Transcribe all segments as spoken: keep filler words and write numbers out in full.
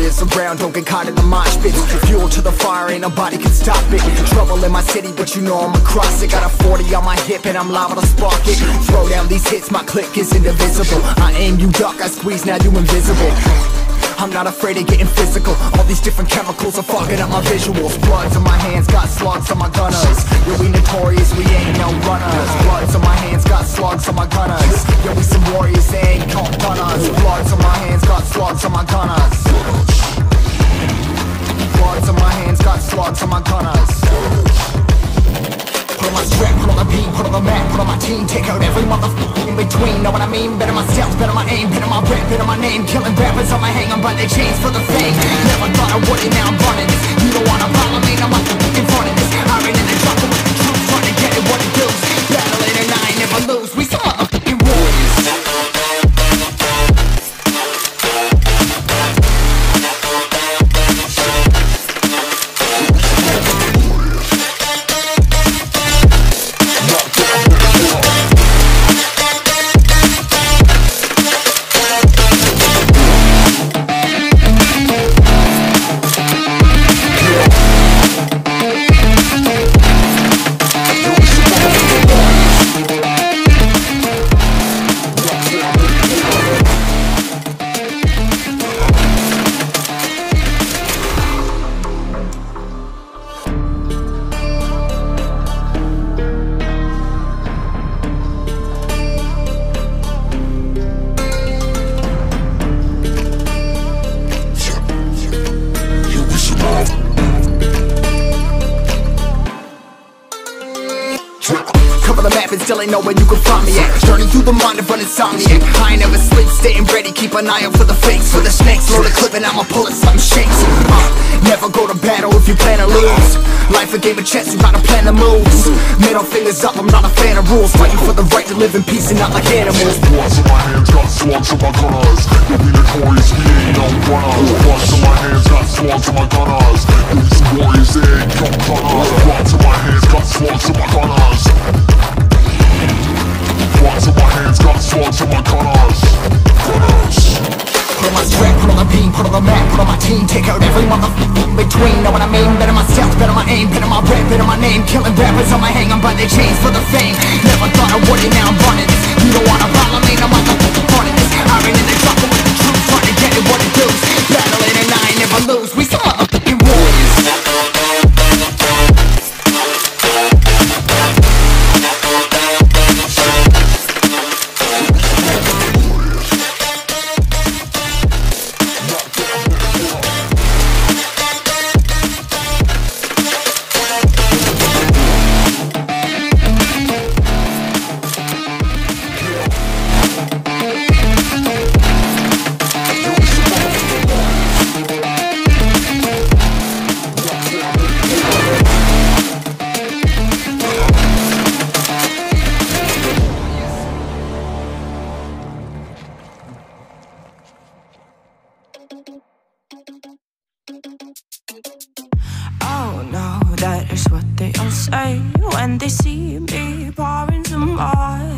warriors around, don't get caught in the mosh pits. Fuel to the fire, ain't nobody can stop it. Trouble in my city, but you know I'm across it. Got a forty on my hip and I'm liable to spark it. Throw down these hits, my click is indivisible. I aim, you duck, I squeeze, now you invisible. I'm not afraid of getting physical. All these different chemicals are fogging up my visuals. Bloods on my hands, got slugs on my gunners. Yo, we notorious, we ain't no runners. Bloods on my hands, got slugs on my gunners. Yo, we some warriors, they ain't called gunners. Bloods on my hands, got slugs on my gunners. Bloods on my hands, got slugs on my gunners. Put on my strap, put on the beat, put on the map, put on my team. Take out every motherfucker in between, know what I mean? Better myself, better my aim, better my rap, better my name. Killing rappers on my hang on by their chains for the fame. Never thought I would it, now I'm running this. You don't wanna follow me, now I'm in front of this. I ran in the jungle with the troops, trying to get it what it does. Battling and I ain't never lose, we some motherfucking warriors. Cover the map and still ain't know where you can find me at. Journey through the mind of an insomniac. I ain't never sleep, staying ready, keep an eye out for the fakes. For the snakes, load a clip and I'ma pull it, something shakes. uh, Never go to battle if you plan to lose. Life a game of chess, you gotta plan the moves. Middle fingers up, I'm not a fan of rules. Fighting for the right to live in peace and not like animals. Bloods in my hands, got slugs on my gunners. You'll be notorious, we ain't no runners. Bloods in my hands, got slugs on my gunners. You'll be some warriors, they ain't no gunners. Bloods in my hands, got slugs on my gunners. Bloods in my hands, got slugs on my gunners. Gunners. Put on my strap, put on the beam, put on the map, put on my team. Take out every motherfucker in between, know what I mean? Better myself, better my aim, better my rap, better my name. Killing rappers on my hang on by their chains for the fame. Never thought I would it, now I'm running this. You don't wanna follow me, now I'm the front of this. I ran in the jungle with the troops, trying to get it what it does. Battling and I ain't never lose, we some motherfucking warriors. That is what they all say when they see me pouring some more.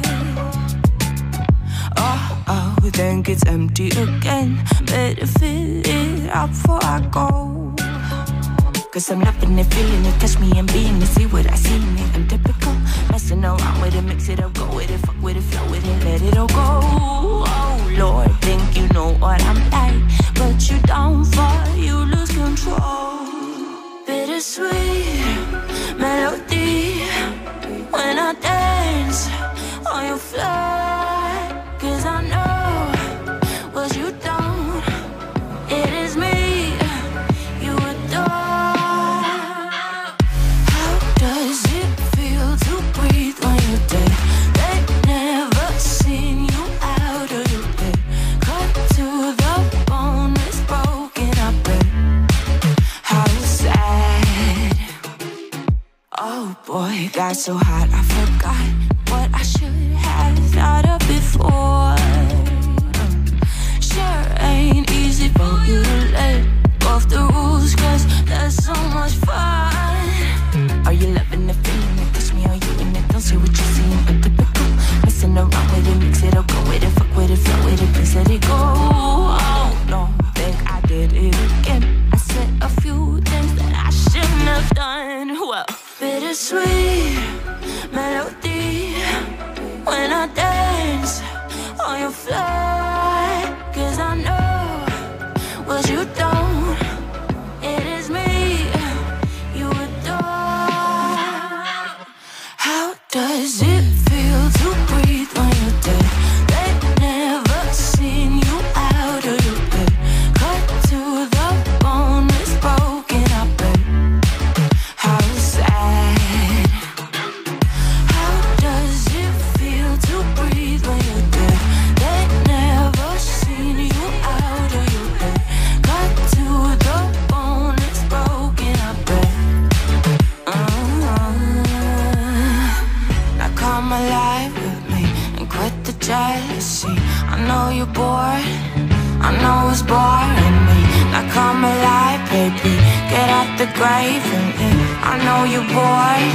Oh, oh, think it's empty again. Better fill it up before I go. Cause I'm loving it, feeling it, touch me and being it. See what I see in it, I'm typical. Messing around with it, mix it up, go with it, fuck with it, flow with it, let it all go. Oh Lord, think you know what I'm like, but you don't fall, you lose control. Bittersweet melody when I dance on your floor. Cause I know what you don't, it is me you adore. How does it feel to breathe when you're dead? They never seen you out of your bed. Cut to the bone, it's broken, I bet. How sad. Oh boy, got so hot I forgot what I should have thought of before. Sure ain't easy for you to let go of the rules, cause that's so much fun. Are you loving the feeling it? Touch me, are you in it? Don't say what you're seeing, but typical. Messing around with it, mix it up, go with it, fuck with it, flow with it, please let it go. Oh no, think I did it again. was you don't. It is me you adore. How does it feel to breathe when you're dead? They've never seen you out of your bed. Cut to the bone, it's broken, I bet. How sad. How does it feel to breathe when you're dead? They've never seen you out of your bed. Cut to the bone, it's broken, I bet. uh-huh. Now come alive with me and quit the jealousy. I know you're bored, I know it's boring me. Now come alive, baby, get out the grave and live. I know you're bored.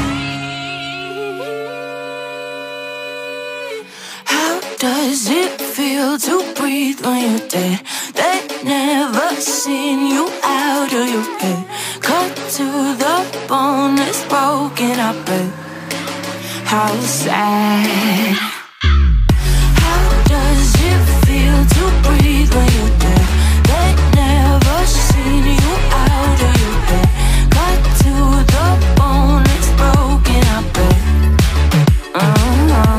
How does it feel to breathe when you're dead? They've never seen you out of your bed. Cut to the bone, it's broken, I bet. How sad. How does it feel to breathe when you're dead? They've never seen you out of your bed. Cut to the bone, it's broken, I bet. uh-huh.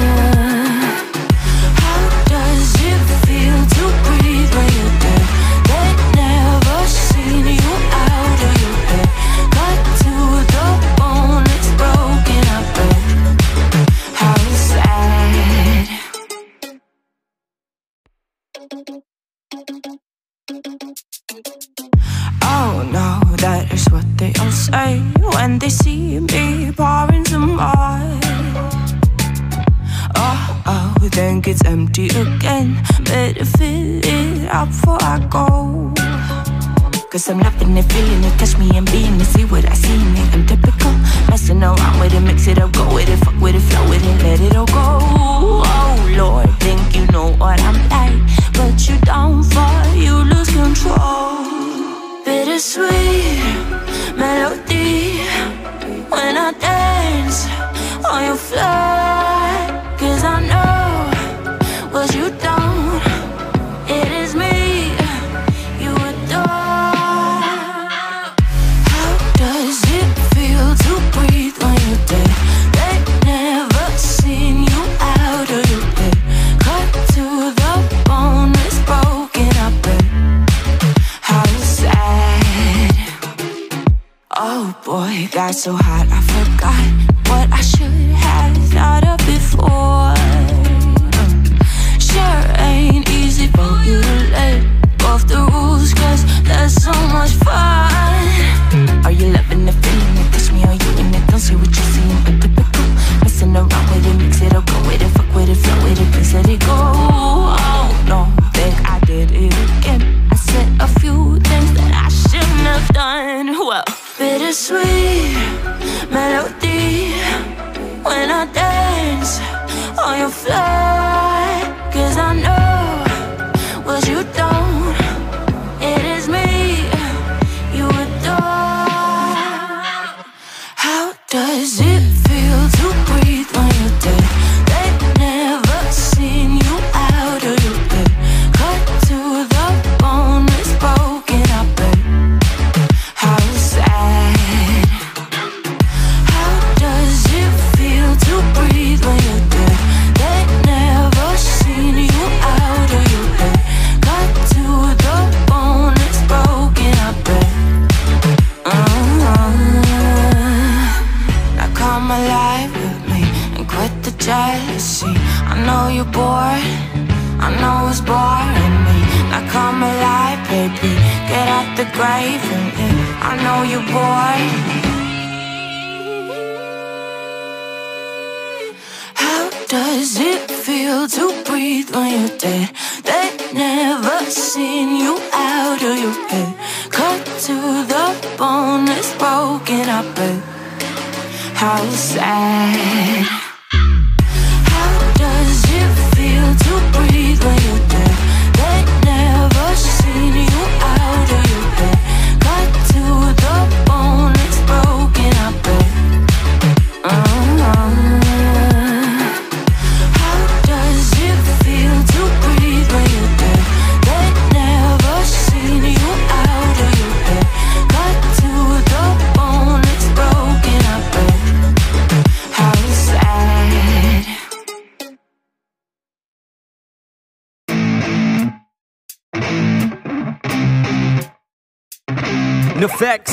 How does it feel to breathe when you're dead? They've never seen you out of your bed. Cut to the bone, it's broken, I bet. How sad. Oh no, that is what they all say when they see me pouring some more. Oh, oh, think it's empty again. Better fill it up before I go. Cause I'm loving it, feeling it, touch me and being it. See what I see in it, I'm typical. Messing around with it, mix it up, go with it. Fuck with it, flow with it, let it all go. Oh Lord, think you know what I'm like, but you don't fall, you lose control. Bittersweet melody when I dance on your floor. Cause I know what you don't. It is me you adore. How does it feel to breathe when you're dead? They've never seen you out of your bed. Cut to the bone, it's broken, I bet. How sad. Oh boy, it got so hot I forgot what I should have thought of before. Sure ain't easy for you to let go of the rules, cause there's so much fun. Are you loving the feeling it? Touch me, are you in it? Don't see what you're seeing, but typical. Messing around with it, mix it up, go with it. Fuck with it, flow with it, please let it go. Oh no, think I did it again. I said a few things that I shouldn't have done. Well, bittersweet melody when I dance on your floor. Cause I know what you don't. It is me you adore. How does it feel to breathe when you're dead? They've never seen you out of your bed. Cut to the bone, it's broken, I bet. How sad. How does it feel to breathe when you're dead? They've never seen you out of your bed. Cut to the bone, it's broken, I bet. uh-huh. Now come alive with me and quit the jealousy. I know you're bored, I know it's boring me. Now come alive, baby, get out the grave and live. I know you're bored. How does it feel to breathe when you're dead? They've never seen you out of your bed. Cut to the bone, it's broken, I bet. How sad. How does it feel to breathe when you're dead? They've never seen you out of your bed. Cut to the bone, it's broken, I bet. uh-huh. How does it feel to breathe when you're dead? They've never seen NEFFEX.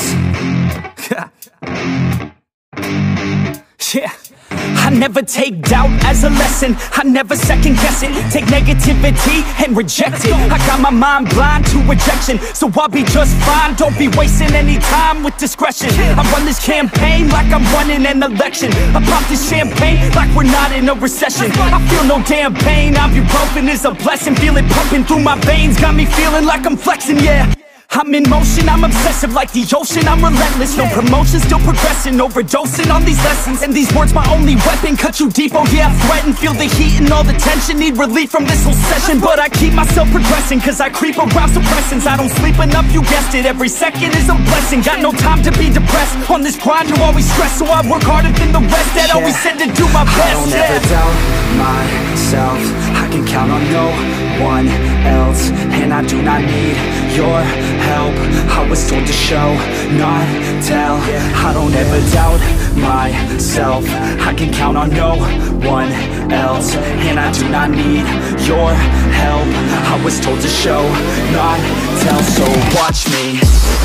Yeah. I never take doubt as a lesson. I never second guess it. Take negativity and reject it. I got my mind blind to rejection, so I'll be just fine. Don't be wasting any time with discretion. I run this campaign like I'm running an election. I pop this champagne like we're not in a recession. I feel no damn pain. Ibuprofen is a blessing. Feel it pumping through my veins. Got me feeling like I'm flexing, yeah. I'm in motion, I'm obsessive like the ocean, I'm relentless. No promotion, still progressing, overdosing on these lessons. And these words my only weapon, cut you deep, oh yeah, I threaten. Feel the heat and all the tension, need relief from this whole session. But I keep myself progressing, cause I creep around suppressants. I don't sleep enough, you guessed it, every second is a blessing. Got no time to be depressed, on this grind you always stress. So I work harder than the rest, that yeah. always said to do my best. I don't yeah. ever doubt myself, I can count on no one else. And I do not need your help, I was told to show, not tell. I don't ever doubt myself, I can count on no one else. And I do not need your help, I was told to show, not tell. So watch me.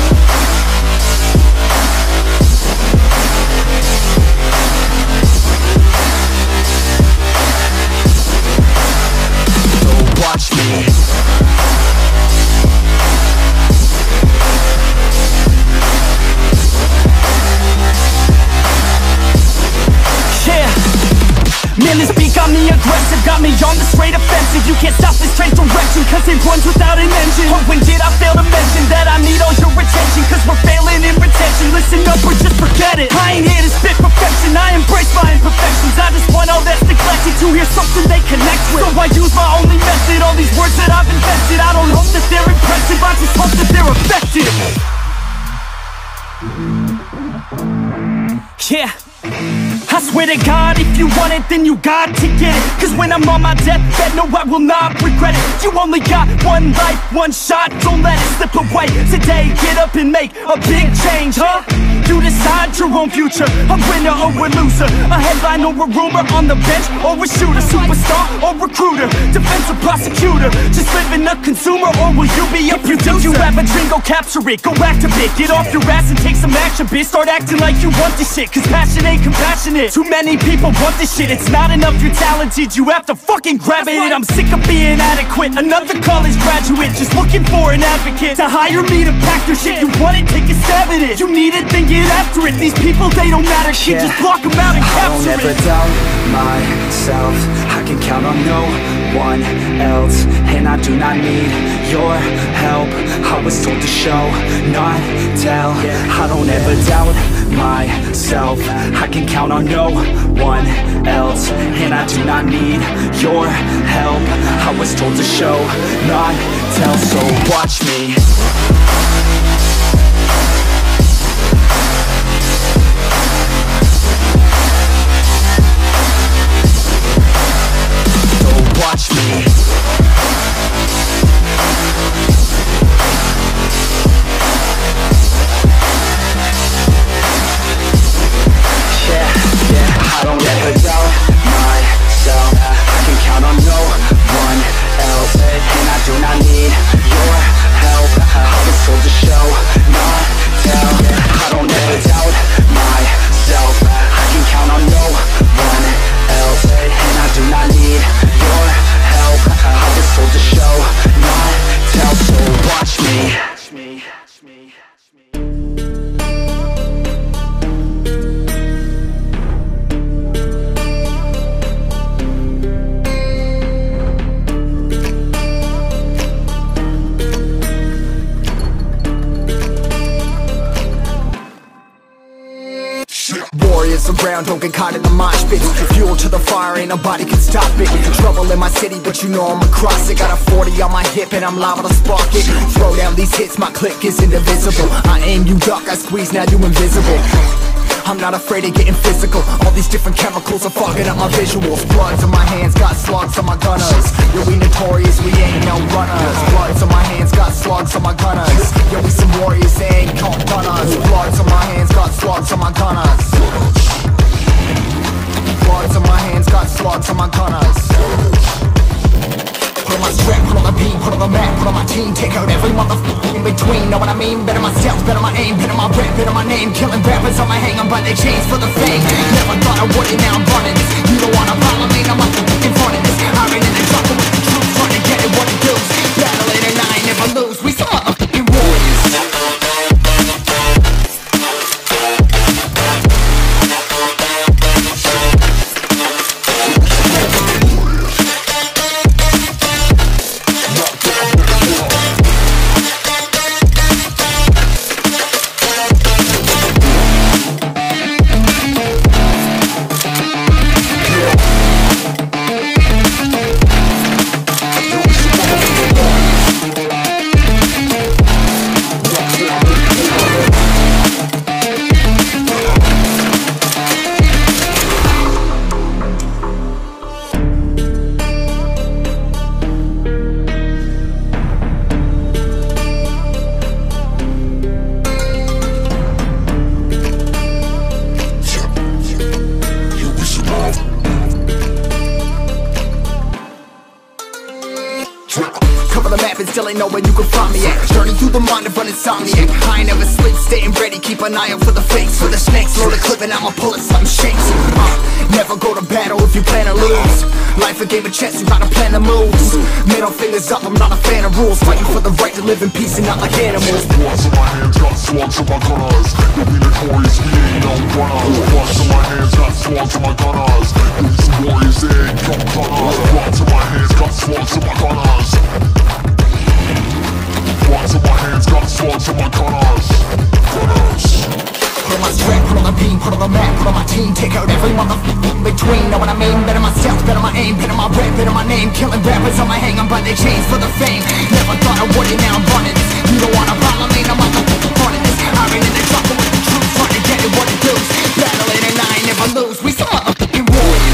So watch me. Man, this beat got me aggressive, got me on the straight offensive. You can't stop this train direction, cause it runs without an engine. Oh, when did I fail to mention that I need all your attention? Cause we're failing in retention, listen up or just forget it. I ain't here to spit perfection, I embrace my imperfections. I just want all that's neglected to hear something they connect with. So I use my only method, all these words that I've invested. I don't hope that they're impressive, I just hope that they're effective. Yeah, I swear to God, if you want it, then you got to get it. Cause when I'm on my deathbed, no, I will not regret it. You only got one life, one shot, don't let it slip away. Today, get up and make a big change, huh? You decide your own future, a winner or a loser, a headline or a rumor, on the bench or a shooter, superstar or recruiter, defensive prosecutor, just living a consumer, or will you be a producer? If you think you have a dream, go capture it, go activate, get off your ass and take some action, bitch. Start acting like you want this shit, cause passion ain't compassionate. Too many people want this shit, it's not enough you're talented, you have to fucking grab it. And I'm sick of being adequate, another college graduate, just looking for an advocate to hire me to pack your shit. You want it, take a stab at it, you need it, then get after it. These people, they don't matter shit, yeah. Just block them out and capture it. I don't ever doubt myself, I can count on no one else. And I do not need your help, I was told to show, not tell. I don't ever doubt myself, I can count on no one else. And I do not need your help, I was told to show, not tell. So watch me. Watch me. Yeah, yeah, I don't ever doubt myself, I can count on no one else. And I do not need your help, I was told to show, not tell. I don't ever doubt myself, I can count on no one else. And I do not need your help, I was told to show, not tell. So watch me. Warriors around, don't get caught in the mosh pit. Fuel to the fire, ain't nobody can stop it. Trouble in my city, but you know I'm across it. Got a forty on my hip and I'm liable to spark it. Throw down these hits, my click is indivisible. I aim, you duck, I squeeze, now you invisible. I'm not afraid of getting physical. All these different chemicals are fogging up my visuals. Bloods on my hands, got slugs on my gunners. Yo, we notorious, we ain't no runners. Bloods on my hands, got slugs on my gunners. Yo, we some warriors, they ain't called gunners. Bloods on my hands, got slugs on my gunners. Bloods on my hands, got slugs on my gunners. Put my strength on the beam, put on the map, put on my team. Take out every motherfucker in between, know what I mean? Better myself, better my aim, better my rap, better my name. Killing rappers on my hang, I'm by their chains for the fame. Never thought I would it, now I'm running this. You don't wanna follow me, I'm up in front of this. I ran in the jungle with the truth, trying to get it what it does. Battling and I ain't never lose, we some motherfucking warriors. Cover the map and still ain't know where you can find me at. Journey through the mind of an insomniac. I ain't never sleep, staying ready, keep an eye out for the fakes. For the snakes, load a clip and I'ma pull it, something shakes. uh, Never go to battle if you plan to lose. Life a game of chess, you gotta plan the moves. Middle fingers up, I'm not a fan of rules. Fighting for the right to live in peace and not like animals. Bloods in my hands, got slugs in my gunners. You'll be notorious, we ain't no runners. Bloods in my hands, got slugs in my gunners. You'll be some warriors, they ain't no gunners. Bloods in my hands, got slugs in my gunners. Bloods in my hands, got slugs in my gunners. Gunners. Put on my strap, put on the beam, put on the map, put on my team. Take out every motherfucker in between, know what I mean? Better myself, better my aim, better my rap, better my name. Killing rappers on my hang, I'm by their chains for the fame. Never thought I would it, now I'm running this. You don't wanna follow me, I'm out the running this. I ran in the jungle with the truth, trying to get it what it does. Battling and I ain't never lose, we some motherfucking warriors.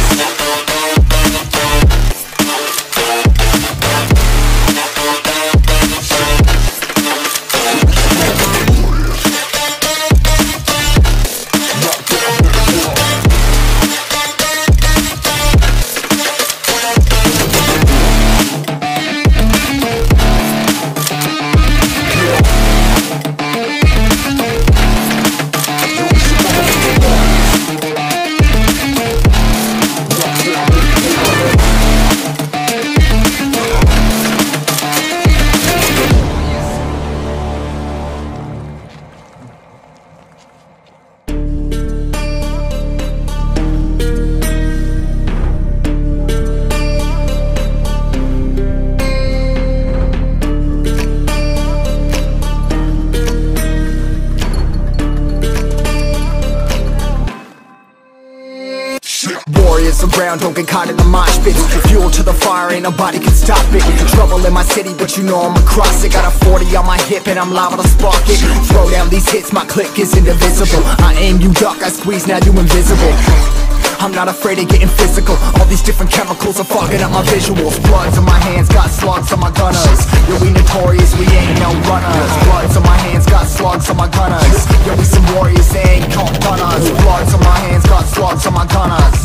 Warriors around, don't get caught in the mosh pit. Fuel to the fire, ain't nobody can stop it. Trouble in my city, but you know I'm across it. Got a forty on my hip and I'm liable to spark it. Throw down these hits, my click is indivisible. I aim, you duck, I squeeze, now you invisible. I'm not afraid of getting physical. All these different chemicals are fogging up my visuals. Bloods on my hands, got slugs on my gunners. Yo, we notorious, we ain't no runners. Bloods on my hands, got slugs on my gunners. Yo, we some warriors, they ain't called gunners. Bloods on my hands, got slugs on my gunners.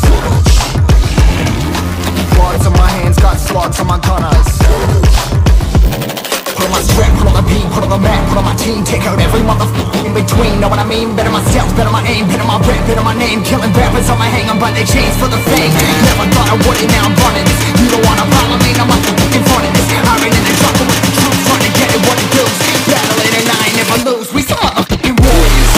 Bloods on my hands, got slugs on my gunners. Put on my strap, put on the beam, put on the map, put on my team. Take out every motherfucker in between, know what I mean? Better myself, better my aim, better my rap, better my name. Killing rappers on my hang, I'm by their chains for the fame. Never thought I would it, now I'm running this. You don't wanna follow me, I'm up in front of this. I ran in the jungle with the truth, trying to get it what it does. Battling and I ain't never lose, we some motherfucking warriors.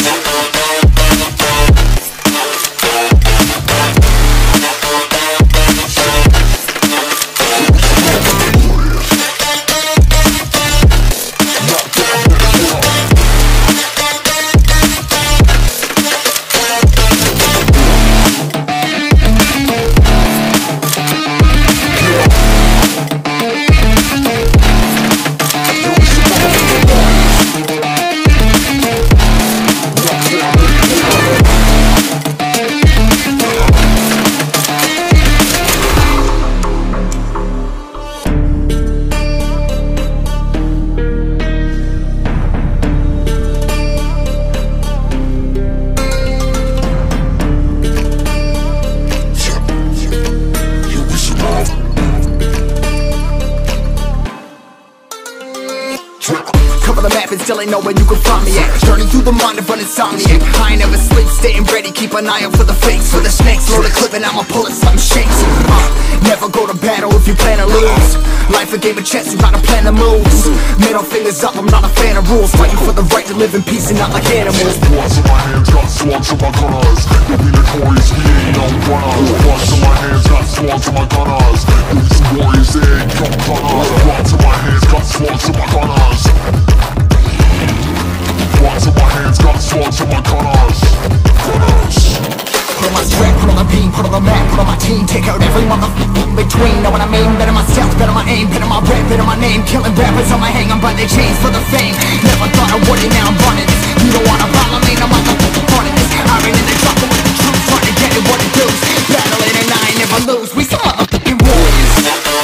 the map and still ain't know where you can find me at. Journey through the mind of an insomniac. I ain't never sleep, staying ready, keep an eye out for the fakes. For the snakes, load a clip and I'ma pull it, something shakes. uh, Never go to battle if you plan to lose. Life a game of chess, you gotta plan the moves. Middle fingers up, I'm not a fan of rules. Fighting for the right to live in peace and not like animals. Bloods in my hands, got slugs in my gunners. You'll be notorious, we ain't no runners. Bloods in my hands, got slugs in my gunners. You'll be some warriors, they ain't no gunners. Bloods in my hands, got slugs in my gunners. Bloods in my hands, got slugs in my gunners. Gunners. Put on my strap, put on the beam, put on the map, put on my team. Take out every motherfucker in between. Know what I mean? Better myself, better my aim, better my rap, better my name. Killing rappers on my hang, I'm by their chains for the fame. Never thought I would it, now I'm running this. You don't wanna follow me, no motherfucker running this. I ran in the jungle with the truth, trying to get it what it does. Battling and I ain't never lose, we some motherfucking warriors.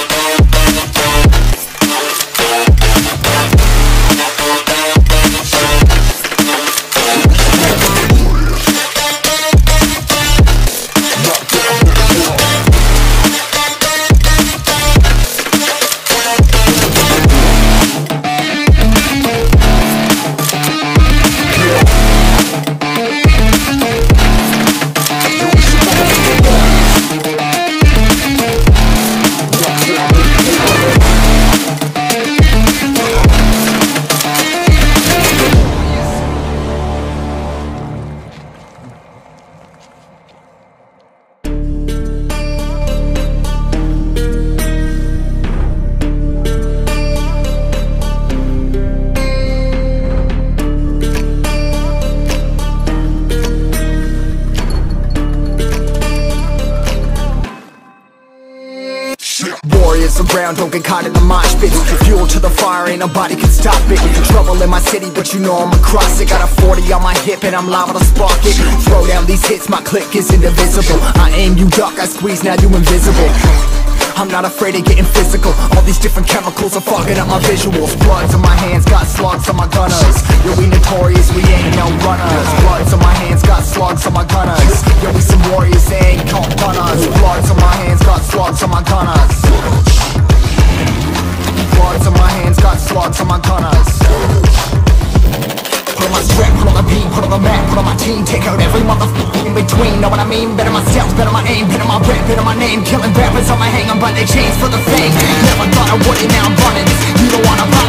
Warriors around, don't get caught in the mosh pit. Fuel to the fire, ain't nobody can stop it. Trouble in my city, but you know I'm across it. Got a forty on my hip and I'm liable to spark it. Throw down these hits, my click is indivisible. I aim, you duck, I squeeze, now you invisible. I'm not afraid of getting physical. All these different chemicals are fogging up my visuals. Bloods on my hands, got slugs on my gunners. Yo, we notorious, we ain't no runners. Bloods on my hands, got slugs on my gunners. Yo, we some warriors, they ain't no gunners. Bloods on my hands, got slugs on my gunners. Bloods on my hands, got slugs on my gunners. Put on my strap, put on the beam, put on the map, put on my team. Take out every motherfucker in between. Know what I mean? Better myself, better my aim, better my rap, better my name. Killing rappers on my hang, I'm by their chains for the fame. Never thought I would it, now I'm running this. You don't wanna